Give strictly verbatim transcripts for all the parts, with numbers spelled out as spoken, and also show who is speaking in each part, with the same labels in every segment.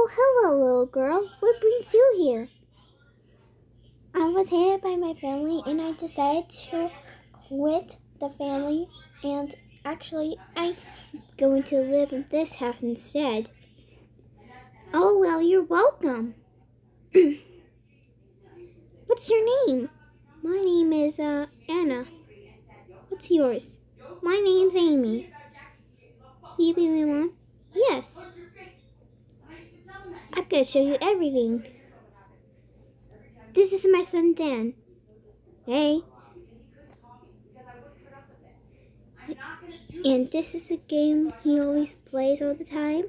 Speaker 1: Oh, hello, little girl. What brings you here? I was hated by my family and I decided to quit the family, and actually I'm going to live in this house instead. Oh, well, you're welcome. What's your name? My name is uh, Anna. What's yours? My name's Amy. You be my mom? Yes. I'm going to show you everything. This is my son Dan. Hey. And this is a game he always plays all the time.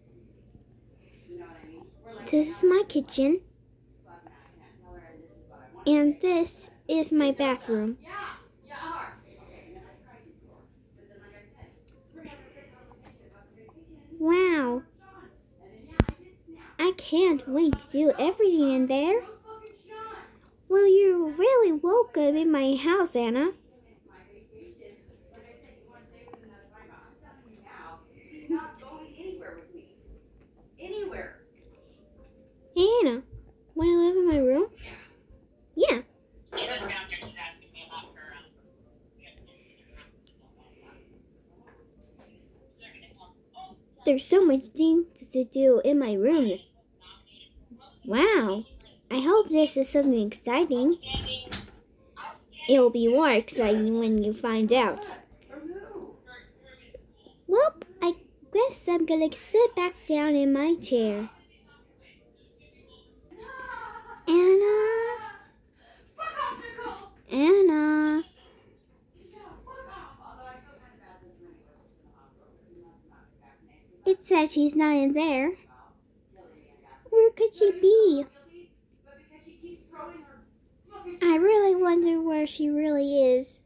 Speaker 1: This is my kitchen. And this is my bathroom. Wow. I can't wait to do everything in there. Well, you're really welcome in my house, Anna. Hey, Anna, want to live in my room? Yeah. There's so much things to do in my room. Wow. I hope this is something exciting. It'll be more exciting when you find out. Well, I guess I'm gonna sit back down in my chair. Anna. Anna. It said she's not in there. Where could she be? I really wonder where she really is.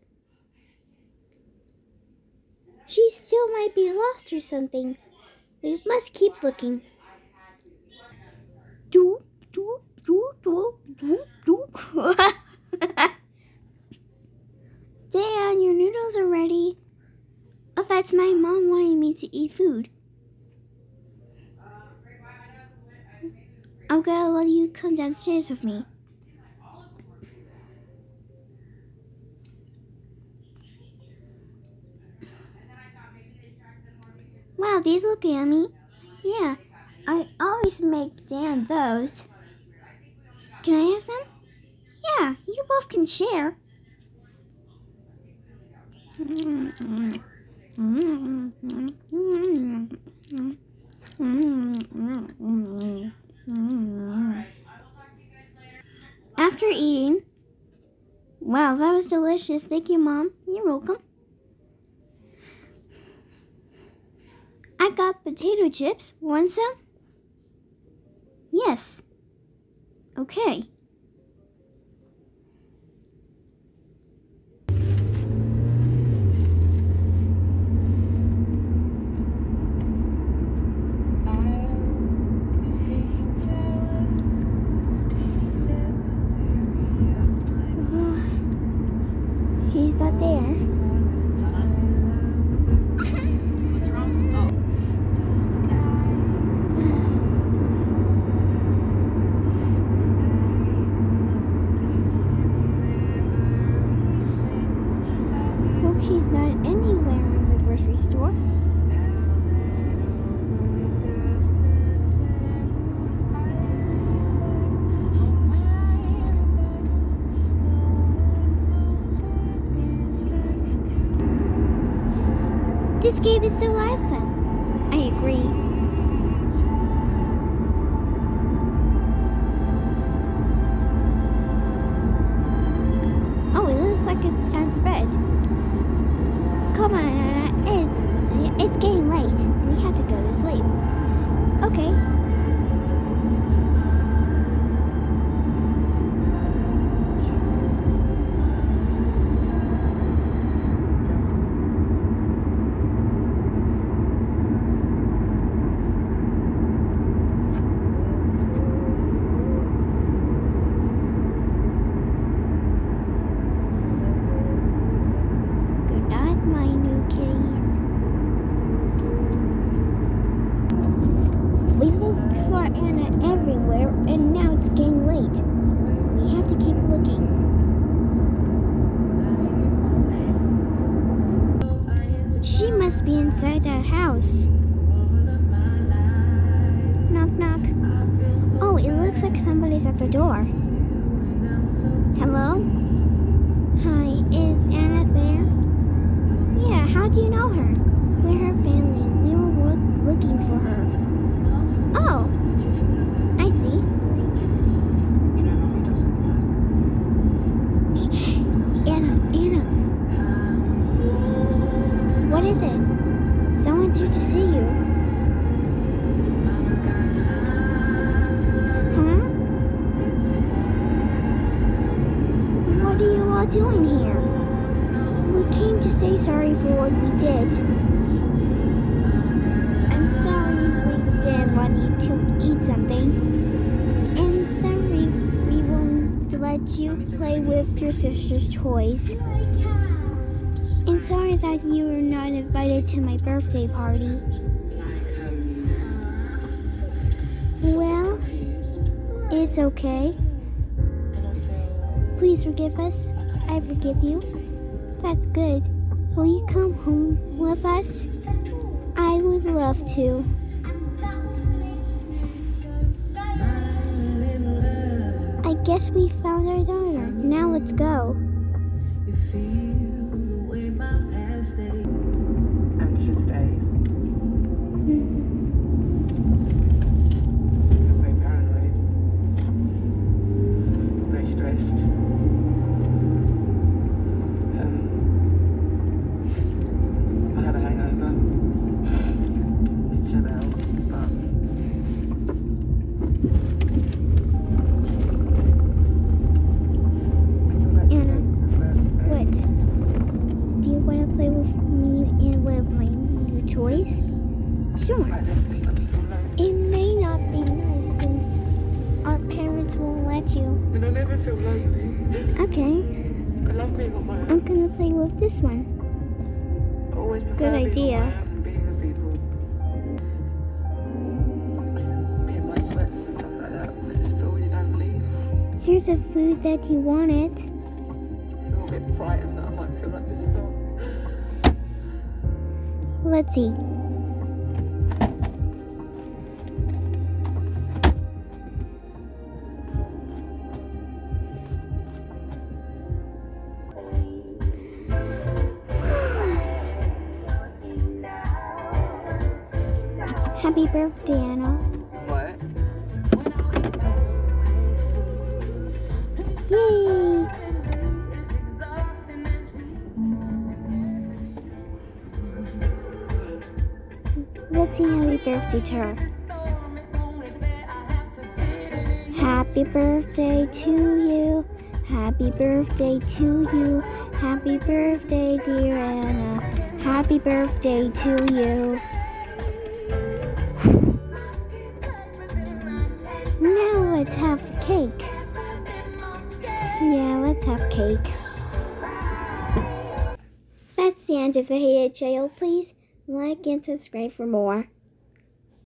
Speaker 1: She still might be lost or something. We must keep looking. Do, do, do, do, do, do. Dan, your noodles are ready. Oh, that's my mom wanting me to eat food. I'm gonna let you come downstairs with me. Wow, these look yummy. Yeah, I always make Dan those. Can I have some? Yeah, you both can share. After eating, wow, that was delicious. Thank you, Mom. You're welcome. I got potato chips. Want some? Yes. Okay. He's not there.
Speaker 2: What's wrong? Oh.
Speaker 1: Hope she's not anywhere in the grocery store. This game is so awesome. I agree. Oh, it looks like it's time for bed. Come on, Anna. It's it's getting late. We have to go to sleep. Okay. We live inside that house. Knock, knock. Oh, it looks like somebody's at the door. Hello? Hi, is Anna there? Yeah, how do you know her? We're her family. We were looking for her. Oh, I see. Anna, Anna. What is it? Someone's here to see you. Huh? What are you all doing here? We came to say sorry for what we did. I'm sorry we didn't want you to eat something. And sorry we won't let you play with your sister's toys. And sorry that you were not invited to my birthday party. Well, it's okay. Please forgive us. I forgive you. That's good. Will you come home with us? I would love to. I guess we found our daughter. Now let's go.
Speaker 3: Anxious day. Very paranoid. Very stressed. Um, I had a hangover. Chill out, but
Speaker 1: Anna, what? Do you want to play with me and with my new toys? Sure. It may not be nice since our parents won't let you.
Speaker 3: and I never feel lonely.
Speaker 1: Okay,
Speaker 3: I love being on my own.
Speaker 1: I'm gonna play with this one.
Speaker 3: I always prefer
Speaker 1: Good
Speaker 3: being
Speaker 1: idea.
Speaker 3: on my own than being with people. Being my sweats and stuff like that. I just feel really lonely.
Speaker 1: Here's a food that you wanted.
Speaker 3: I feel a bit frightened that I might feel like this film.
Speaker 1: Let's eat. Happy birthday, Anna.
Speaker 3: What?
Speaker 1: Yay! Let's sing happy birthday to her. Happy birthday to you. Happy birthday to you. Happy birthday, dear Anna. Happy birthday to you. Now let's have cake. Yeah, let's have cake. That's the end of the Hated Child. Please like and subscribe for more.